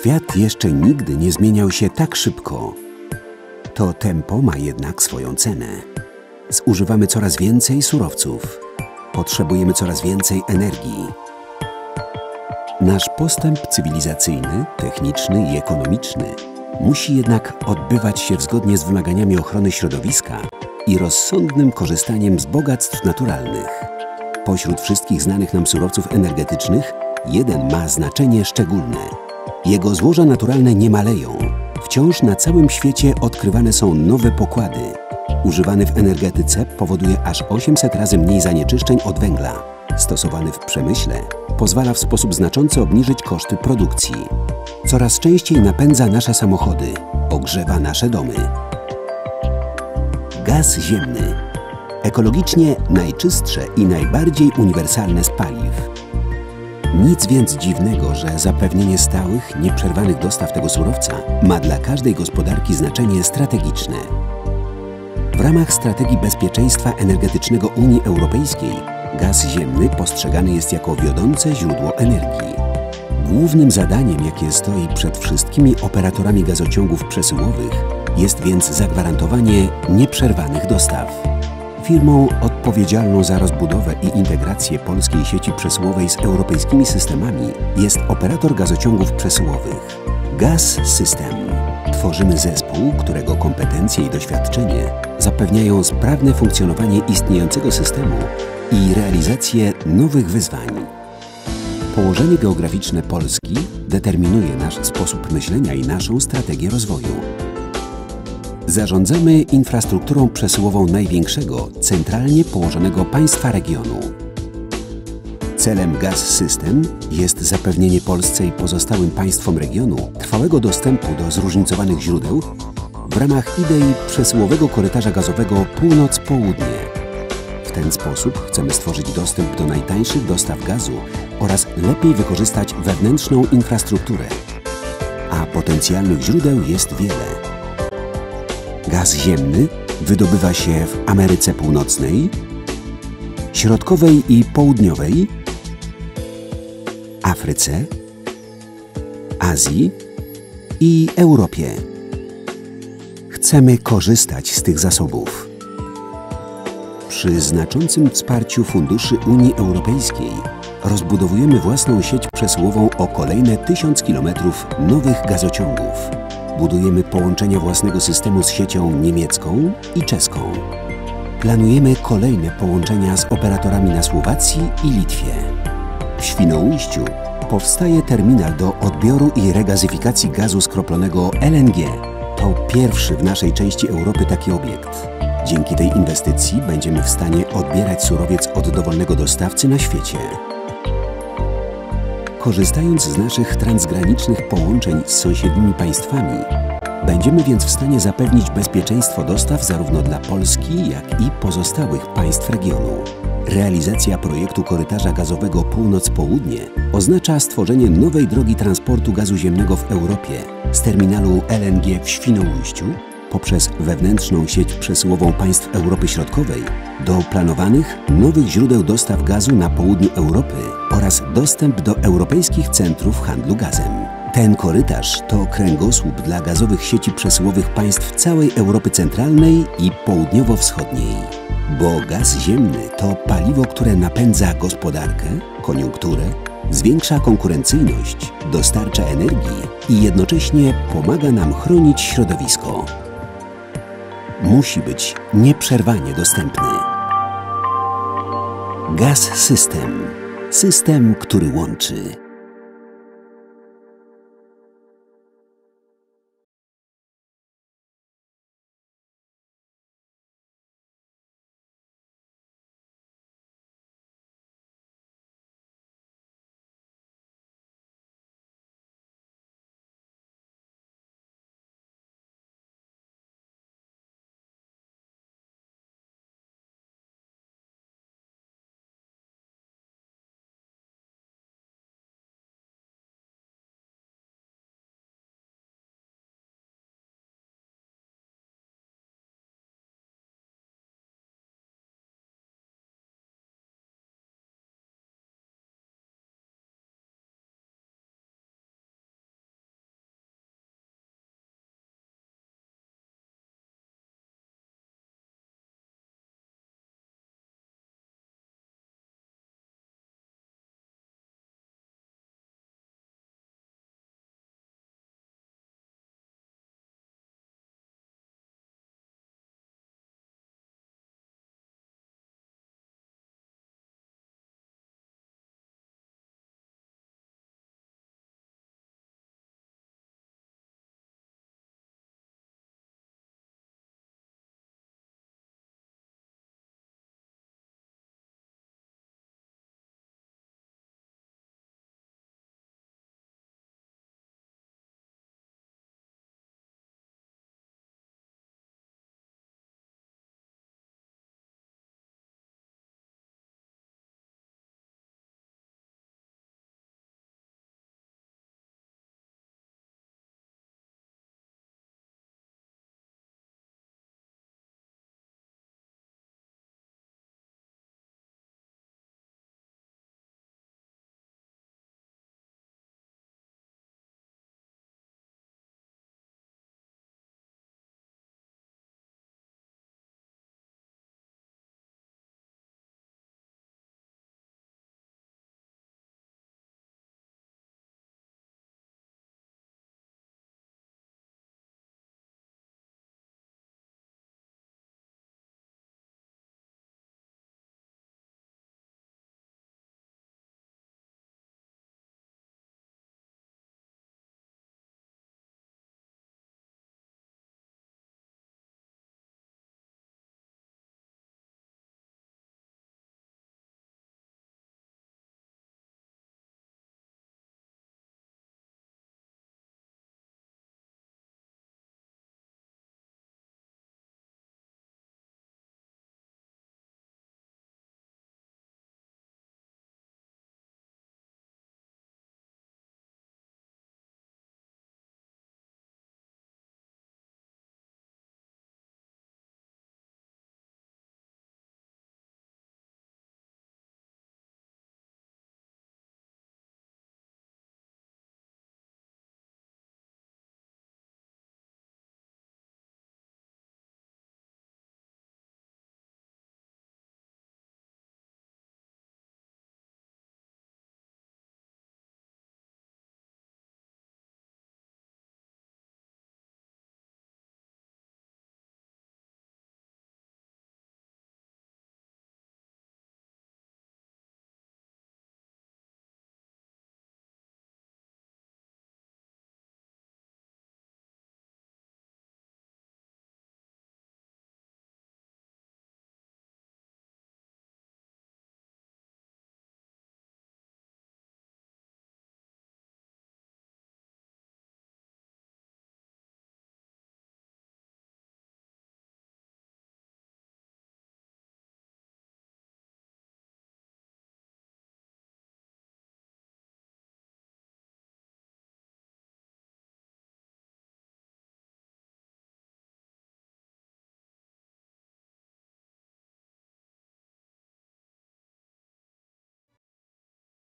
Świat jeszcze nigdy nie zmieniał się tak szybko. To tempo ma jednak swoją cenę. Zużywamy coraz więcej surowców. Potrzebujemy coraz więcej energii. Nasz postęp cywilizacyjny, techniczny i ekonomiczny musi jednak odbywać się zgodnie z wymaganiami ochrony środowiska i rozsądnym korzystaniem z bogactw naturalnych. Pośród wszystkich znanych nam surowców energetycznych jeden ma znaczenie szczególne. Jego złoża naturalne nie maleją. Wciąż na całym świecie odkrywane są nowe pokłady. Używany w energetyce powoduje aż 800 razy mniej zanieczyszczeń od węgla. Stosowany w przemyśle pozwala w sposób znaczący obniżyć koszty produkcji. Coraz częściej napędza nasze samochody, ogrzewa nasze domy. Gaz ziemny. Ekologicznie najczystsze i najbardziej uniwersalne z paliw. Nic więc dziwnego, że zapewnienie stałych, nieprzerwanych dostaw tego surowca ma dla każdej gospodarki znaczenie strategiczne. W ramach strategii bezpieczeństwa energetycznego Unii Europejskiej gaz ziemny postrzegany jest jako wiodące źródło energii. Głównym zadaniem, jakie stoi przed wszystkimi operatorami gazociągów przesyłowych, jest więc zagwarantowanie nieprzerwanych dostaw. Firmą odpowiedzialną za rozbudowę i integrację polskiej sieci przesyłowej z europejskimi systemami jest operator gazociągów przesyłowych Gas System. Tworzymy zespół, którego kompetencje i doświadczenie zapewniają sprawne funkcjonowanie istniejącego systemu i realizację nowych wyzwań. Położenie geograficzne Polski determinuje nasz sposób myślenia i naszą strategię rozwoju. Zarządzamy infrastrukturą przesyłową największego, centralnie położonego państwa regionu. Celem Gas System jest zapewnienie Polsce i pozostałym państwom regionu trwałego dostępu do zróżnicowanych źródeł w ramach idei przesyłowego korytarza gazowego północ-południe. W ten sposób chcemy stworzyć dostęp do najtańszych dostaw gazu oraz lepiej wykorzystać wewnętrzną infrastrukturę. A potencjalnych źródeł jest wiele. Gaz ziemny wydobywa się w Ameryce Północnej, Środkowej i Południowej, Afryce, Azji i Europie. Chcemy korzystać z tych zasobów. Przy znaczącym wsparciu funduszy Unii Europejskiej rozbudowujemy własną sieć przesyłową o kolejne 1000 km nowych gazociągów. Budujemy połączenia własnego systemu z siecią niemiecką i czeską. Planujemy kolejne połączenia z operatorami na Słowacji i Litwie. W Świnoujściu powstaje terminal do odbioru i regazyfikacji gazu skroplonego LNG. To pierwszy w naszej części Europy taki obiekt. Dzięki tej inwestycji będziemy w stanie odbierać surowiec od dowolnego dostawcy na świecie. Korzystając z naszych transgranicznych połączeń z sąsiednimi państwami, będziemy więc w stanie zapewnić bezpieczeństwo dostaw zarówno dla Polski, jak i pozostałych państw regionu. Realizacja projektu korytarza gazowego północ-południe oznacza stworzenie nowej drogi transportu gazu ziemnego w Europie z terminalu LNG w Świnoujściu poprzez wewnętrzną sieć przesyłową państw Europy Środkowej do planowanych nowych źródeł dostaw gazu na południu Europy oraz dostęp do europejskich centrów handlu gazem. Ten korytarz to kręgosłup dla gazowych sieci przesyłowych państw całej Europy Centralnej i Południowo-Wschodniej. Bo gaz ziemny to paliwo, które napędza gospodarkę, koniunkturę, zwiększa konkurencyjność, dostarcza energii i jednocześnie pomaga nam chronić środowisko. Musi być nieprzerwanie dostępny. Gas System. System, który łączy.